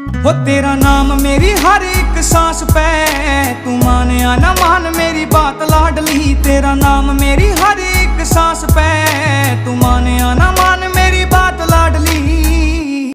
हो तेरा नाम मेरी हर एक सांस पे, तू मानिया ना मान मेरी बात लाडली। तेरा नाम मेरी हर एक सांस पे, तू मानिया ना मान